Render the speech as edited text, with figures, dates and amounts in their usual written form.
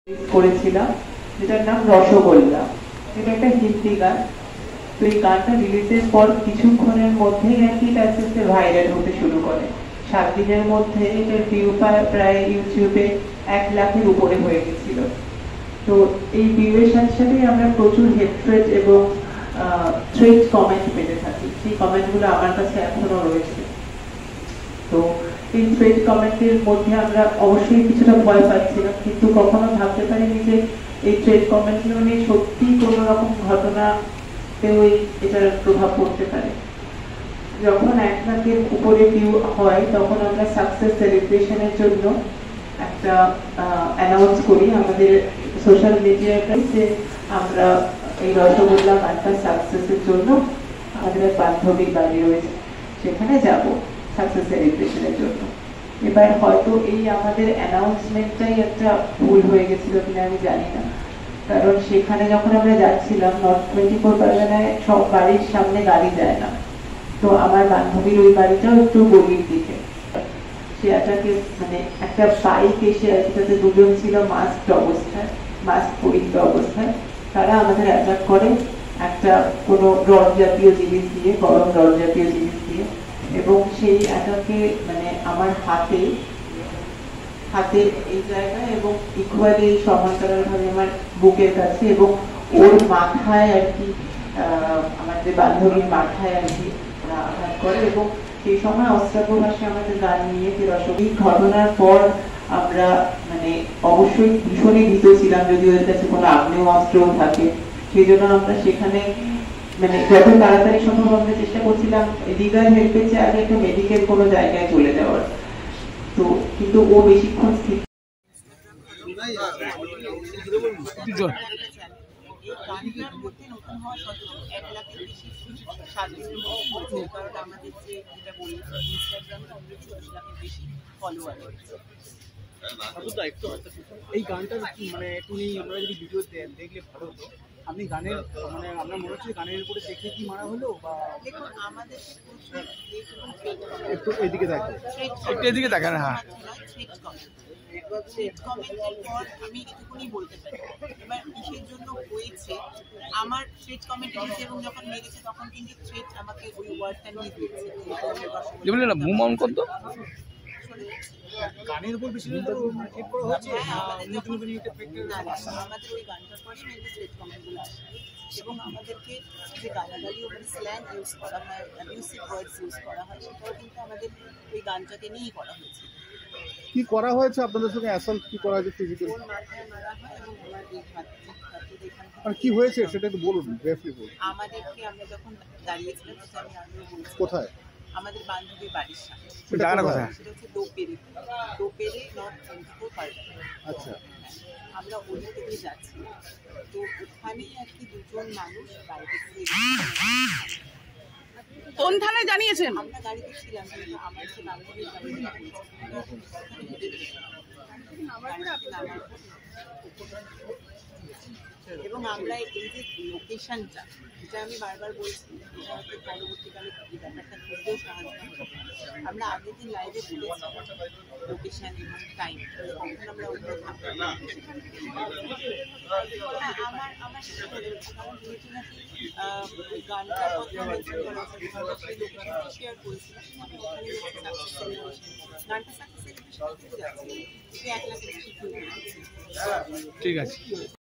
করেছিলাম, যেটার নাম রসগোল্লা। এটা একটা হিন্দি গান। তো এই গানটা রিলিজের পর কিছুক্ষণের মধ্যেই নাকি এটা আস্তে আস্তে ভাইরাল হতে শুরু করে। 7 দিনের মধ্যে এটার ভিউ প্রায় ইউটিউবে 1 লাখের উপরে হয়ে গেছিল। তো এই ভিউয়ের সাথে সাথে আমরা প্রচুর হেট্রেড এবং থ্রেট কমেন্ট পেতে থাকি। সেই কমেন্টগুলো আমার কাছে এখনো রয়েছে। তো এই থ্রেট কমেন্টের মধ্যে আমরা অবশ্যই কিছুটা ভয় পাচ্ছিলাম, কিন্তু কখনো ভাবতে পারিনি যে এই থ্রেট কমেন্টগুলো নিয়ে সত্যি কোনো রকম ঘটনাতেও এটার প্রভাব পড়তে পারে। যখন 1 লাখের উপরে ভিউ হয় তখন আমরা সাকসেস সেলিব্রেশনের জন্য একটা অ্যানাউন্স করি আমাদের সোশ্যাল মিডিয়াতে যে আমরা এই রসগোল্লা গানটা সাকসেসের জন্য আমাদের এক বান্ধবীর বাড়ি রয়েছে, সেখানে যাব সাকসেস সেলিব্রেশনের জন্য। এবার হয়তো এই আমাদের অ্যানাউন্সমেন্টটাই একটা ভুল হয়ে গেছিল কিনা আমি জানি না, কারণ সেখানে যখন আমরা যাচ্ছিলাম নর্থ 24 পরগনায় সব বাড়ির সামনে গাড়ি যায় না। তো আমার বান্ধবীর ওই বাড়িটাও একটু গলির দিকে। সেটাকে মানে একটা বাইক এসে আর সেটাতে দুজন ছিল মাস্ক পরিহিত অবস্থায়। তারা আমাদের অ্যাটাক করে একটা কোনো রড জাতীয় জিনিস দিয়ে, গরম রড জাতীয় জিনিস দিয়ে, এবং সেই অ্যাটাকে মানে আমার হাতে এই জায়গায় এবং ইকুয়ালি সমান্তরালভাবে আমার বুকের কাছে এবং ওর মাথায় আর কি, আমাদের বান্ধবীর মাথায় আর কি ওরা আঘাত করে। এবং সেই সময় অস্ত্রাব্য ভাষায় আমাদের গান নিয়ে যে এই ঘটনার পর আমরা মানে অবশ্যই ভীষণই ভীত ছিলাম, যদি ওদের কাছে কোনো আগ্নেয় অস্ত্রও থাকে। সেই জন্য আমরা সেখানে মানে যত তাড়াতাড়ি সম্ভব আমরা চেষ্টা করছিলাম লিগাল হেল্পের চেয়ে আগে একটা মেডিকেল কোনো জায়গায় চলে যাওয়ার। তো কিন্তু ও বেশিক্ষণ স্থির এই গানটার মানে তুমি আমরা যদি ভিডিও দেখলে ভালো হতো। আপনি গানের মানে আমরা মনে হচ্ছে গানের উপরে দেখে কি মারা হলো, বা দেখুন আমাদের একটু এদিকে দেখো, একটু এদিকে দেখেন। হ্যাঁ, আমি এটুকুনি বলতে পারি। এবার কিসের জন্য হয়েছে আমার থ্রেট কমেন্ট এসেছে, এবং যখন মেরেছে তখন কিন্তু থ্রেট আমাকে ওই ওয়ার্ডটা নিয়ে দিয়েছে। গানের উপর বেশি ঠিক করা হচ্ছে। আমাদের ওই গানটার পরে থ্রেট কমেন্টগুলো আসে এবং আমাদেরকে যে গালাগালি ওখানে স্ল্যাং ইউজ করা হয়, অ্যাবিউসিভ ওয়ার্ডস ইউজ করা হয়, সেটাও কিন্তু আমাদের ওই গানটাকে নিয়েই করা হয়েছে। কি করা হয়েছে আপনাদের সঙ্গে? অ্যাসল্ট কি করা হয়েছে? ফিজিক্যাল মাথায় মারা হয় এবং আমার এই হাত আর কি হয়েছে সেটা একটু বলুন, ব্রিফলি বলুন। আমাদেরকে আমরা যখন দাঁড়িয়েছিলাম সেটা আমি আগেও বলছি। কোথায়? আমাদের বান্ধবীর বাড়ির সামনে। সেটা কোথায়? সেটা হচ্ছে দোপেরে নর্থ 24 পরগনা। আচ্ছা, আমরা ওদিক থেকে যাচ্ছি, তো ওখানেই আর কি দুজন মানুষ গাড়িতে করে। কোন থানায় জানিয়েছেন? আমরা গাড়িতে ছিলাম, কিন্তু আমার সে বান্ধবীর গাড়ি এবং আমরা এই যে লোকেশনটা, যেটা আমি বারবার বলছি, এটা হয়তো পরবর্তীকালে এই ব্যাপারটা খুঁজতেও সাহায্য হবে। আমরা আগের দিন লাইভে বলেছি লোকেশন এবং টাইম, তখন আমরা ওখানে থাকতে আমার সেটা বলে কারণ যেহেতু নাকি গানটার কথা মেনশন করা হয়েছে, সেই লোকেশনটা শেয়ার করেছিলাম। গানটা সাকসেস সেলিব্রেশন কিন্তু যাচ্ছে 1 লাখের বেশি। ঠিক আছে।